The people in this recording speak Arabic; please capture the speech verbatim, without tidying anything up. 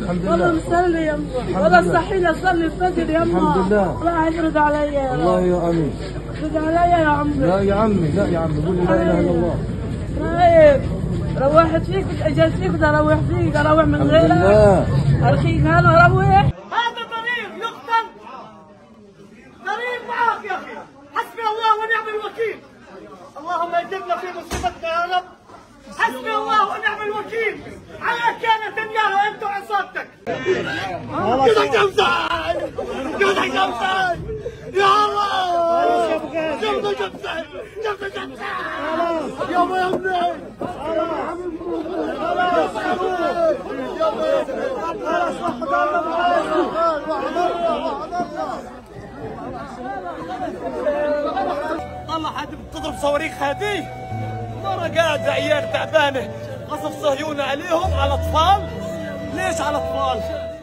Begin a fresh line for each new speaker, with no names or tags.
والله مصلي يما، والله صحيني اصلي الفجر يما.
الحمد لله.
الله يفرض علي يا رب.
الله يا امين.
يفرض علي يا عمي.
لا يا عمي، لا يا عمي، قولي لا اله الا الله.
طيب روحت فيك، اجيت فيك بدي اروح فيك، اروح من غيرك.
الحمد لله.
ارخيك انا اروح.
هذا طريق يقتل، طريق معاك يا اخي. حسبي الله ونعم الوكيل. اللهم اجرنا في مصيبتنا يا رب. حسبي الله ونعم الوكيل عليك يا نتنياهو انت وعصابتك. جودك جمسان، جودك جمسان يا الله. جودك جمسان، جودك جمسان يا ابني. طلع هذه بتضرب صواريخ هذه. مرة قاعد عيال تعبانة، قصف صهيوني عليهم على اطفال. ليش على اطفال؟